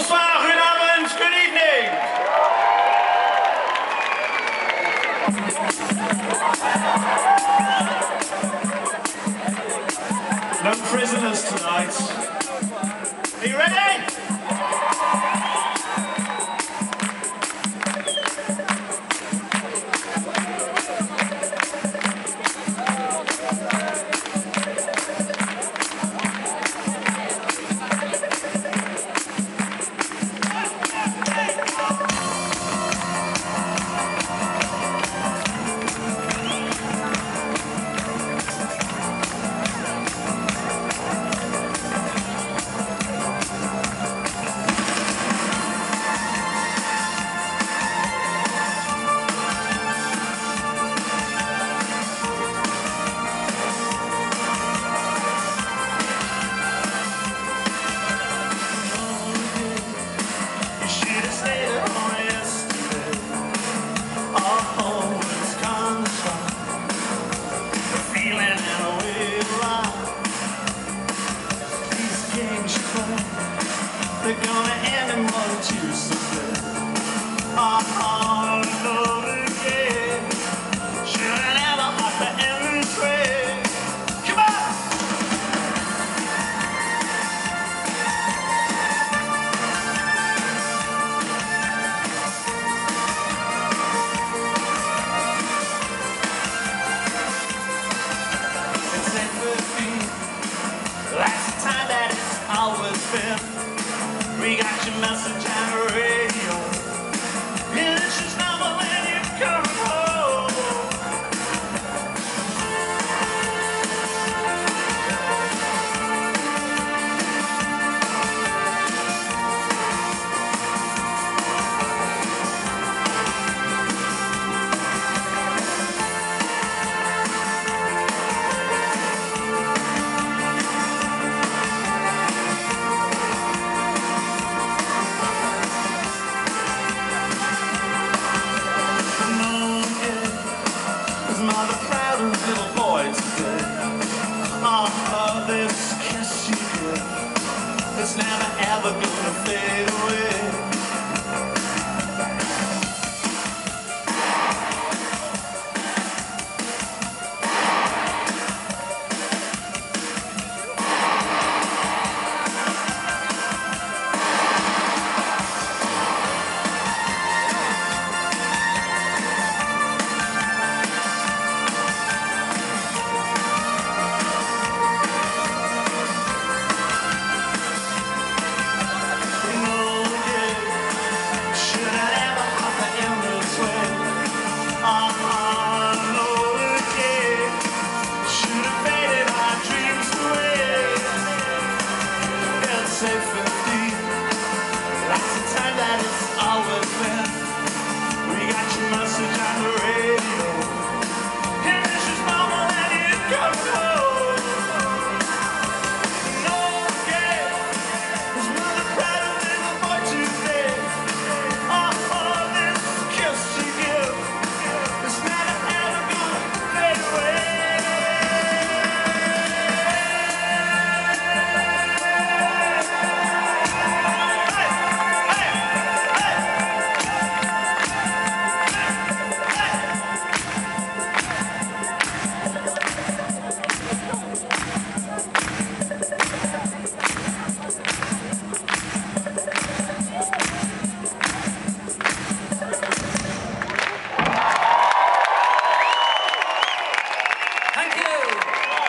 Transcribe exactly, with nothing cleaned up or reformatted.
Bonsoir, good Abend, good evening. No prisoners tonight. Are you ready? They're gonna end in one, two, something. Oh, Lord, again. Shouldn't ever have to end this way. Come on! It's eight fifteen. That's the time that it's always been. We got your message on the radio. Yeah, this is not when you come home. Mother proud of little boy today. Oh, this kiss you give, it's never ever gonna fade away. That's the time that it's always been. We got your message on the radio. And this is normal and it comes home. No, yeah, his mother proud of little boy today. Oh, this kiss you give, it's never ever gonna fade away. Thank you.